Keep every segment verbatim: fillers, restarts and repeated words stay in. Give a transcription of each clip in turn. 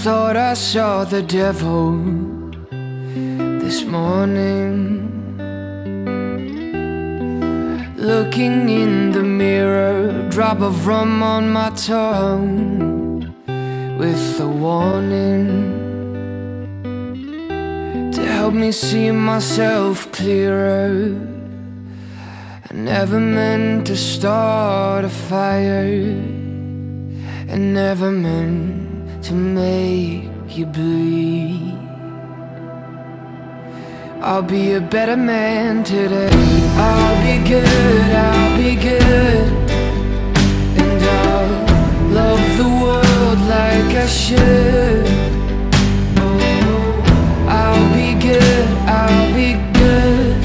thought I saw the devil this morning, looking in the mirror, drop of rum on my tongue, with a warning to help me see myself clearer. I never meant to start a fire, I never meant to make you bleed. I'll be a better man today. I'll be good, I'll be good, and I'll love the world like I should. I'll be good, I'll be good,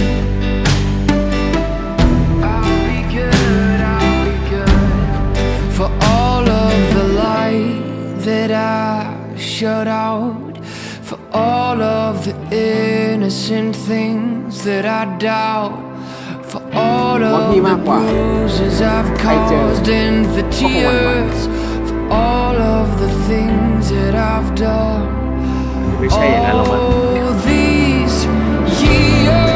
I'll be good, I'll be good. For all of the light that I shut out, for all of the innocent things that I doubt, for all of the bruises I've caused and the tears, for all of the things that I've done, all these years.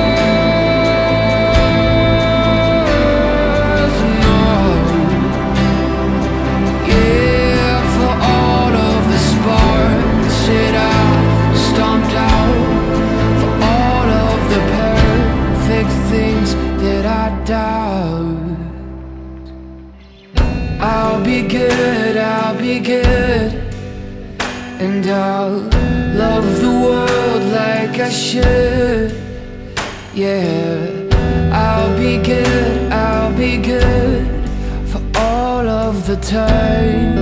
I'll be good, I'll be good, and I'll love the world like I should. Yeah, I'll be good, I'll be good, for all of the time.